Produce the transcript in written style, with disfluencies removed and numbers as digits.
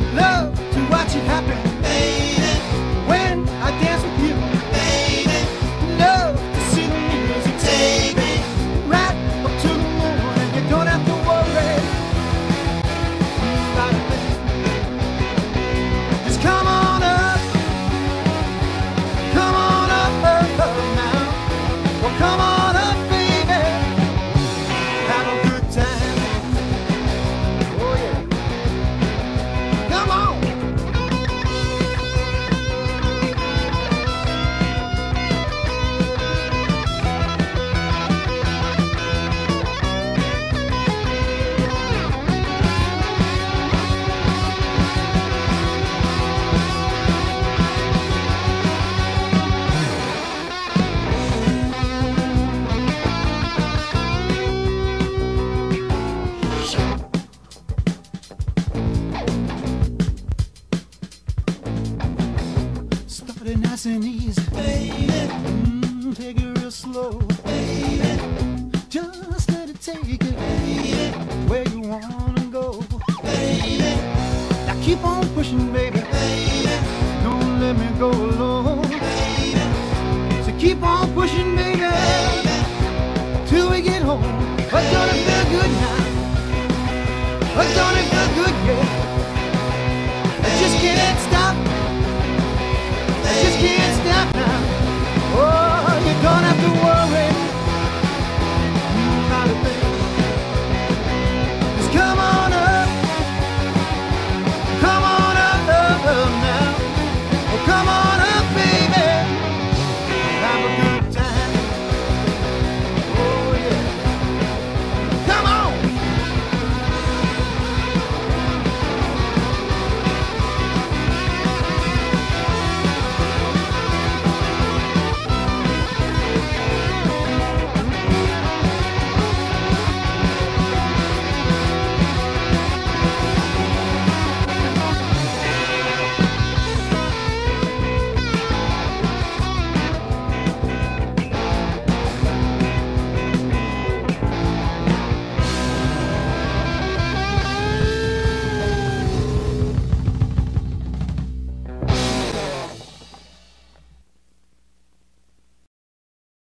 Love to watch it happen, baby. When I dance with you, baby. Love to see the music take me right up to the moon, and you don't have to worry about a thing. Just come on up now. Well, come on up, baby. Have a good time. Oh yeah. Come on. Start it nice and easy, baby. Take it real slow, baby. Just let it take it, baby. Where you wanna go, baby. Now keep on pushing, baby.